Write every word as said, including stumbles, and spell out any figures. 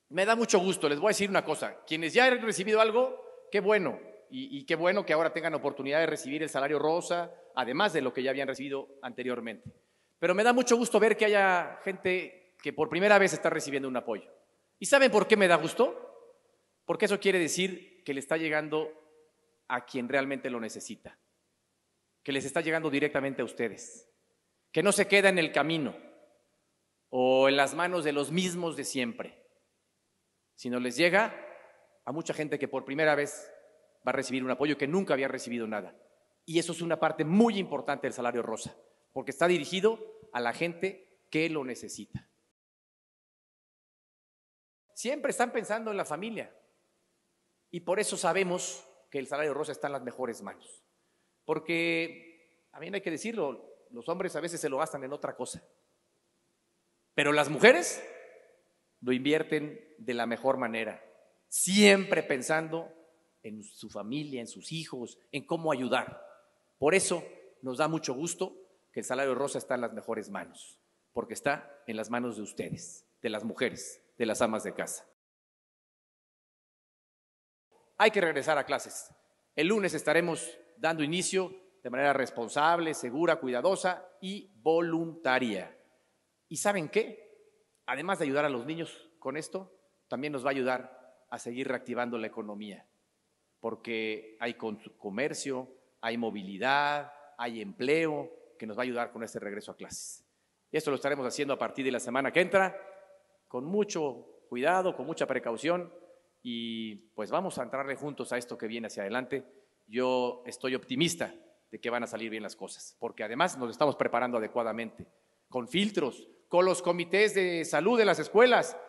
Me da mucho gusto, les voy a decir una cosa, quienes ya han recibido algo, qué bueno, y, y qué bueno que ahora tengan oportunidad de recibir el salario rosa, además de lo que ya habían recibido anteriormente. Pero me da mucho gusto ver que haya gente que por primera vez está recibiendo un apoyo. ¿Y saben por qué me da gusto? Porque eso quiere decir que le está llegando a quien realmente lo necesita, que les está llegando directamente a ustedes, que no se queda en el camino o en las manos de los mismos de siempre, sino les llega a mucha gente que por primera vez va a recibir un apoyo que nunca había recibido nada. Y eso es una parte muy importante del salario rosa, porque está dirigido a la gente que lo necesita. Siempre están pensando en la familia y por eso sabemos que el salario rosa está en las mejores manos. Porque, a mí no hay que decirlo, los hombres a veces se lo gastan en otra cosa, pero las mujeres lo invierten de la mejor manera, siempre pensando en su familia, en sus hijos, en cómo ayudar. Por eso nos da mucho gusto que el salario rosa está en las mejores manos, porque está en las manos de ustedes, de las mujeres, de las amas de casa. Hay que regresar a clases. El lunes estaremos dando inicio de manera responsable, segura, cuidadosa y voluntaria. ¿Y saben qué? Además de ayudar a los niños con esto, también nos va a ayudar a seguir reactivando la economía, porque hay comercio, hay movilidad, hay empleo que nos va a ayudar con este regreso a clases. Y esto lo estaremos haciendo a partir de la semana que entra, con mucho cuidado, con mucha precaución, y pues vamos a entrarle juntos a esto que viene hacia adelante. Yo estoy optimista de que van a salir bien las cosas, porque además nos estamos preparando adecuadamente, con filtros, con los comités de salud de las escuelas,